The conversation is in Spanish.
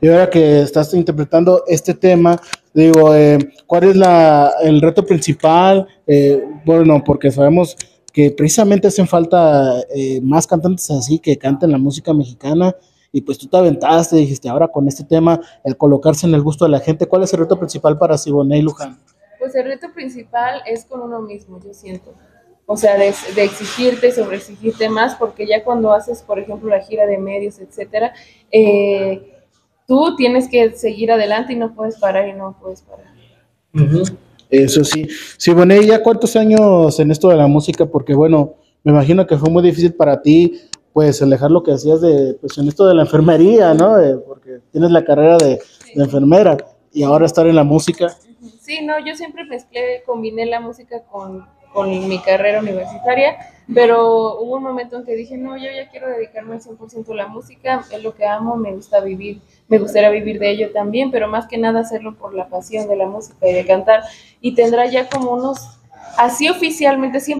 Y ahora que estás interpretando este tema, digo, ¿cuál es el reto principal? Bueno, porque sabemos que precisamente hacen falta más cantantes así que canten la música mexicana. Y pues tú te aventaste, dijiste, ahora con este tema, el colocarse en el gusto de la gente, ¿cuál es el reto principal para Siboney Luján? Pues el reto principal es con uno mismo, yo siento. O sea, de exigirte, sobreexigirte más, porque ya cuando haces, por ejemplo, la gira de medios, etcétera, tú tienes que seguir adelante y no puedes parar y no puedes parar. Ujú. Eso sí. Sí, bueno, ¿y ya cuántos años en esto de la música? Porque bueno, me imagino que fue muy difícil para ti, pues, dejar lo que hacías de, pues, en esto de la enfermería, ¿no? Porque tienes la carrera de enfermera y ahora estar en la música. Sí, no, yo siempre mezclé, combiné la música con mi carrera universitaria, pero hubo un momento en que dije, no, yo ya quiero dedicarme al 100% a la música, es lo que amo, me gusta vivir, me gustaría vivir de ello también, pero más que nada hacerlo por la pasión de la música y de cantar, y tendrá ya como unos, así oficialmente, siempre